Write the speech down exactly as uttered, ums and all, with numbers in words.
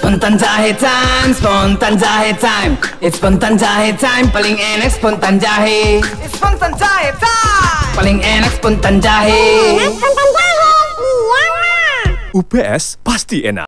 Spontan Jahe time, Spontan Jahe time. It's Spontan Jahe time, paling enak Spontan Jahe. It's Spontan Jahe time, paling enak Spontan Jahe. Spontan Jahe, iyalah. U P S pasti enak.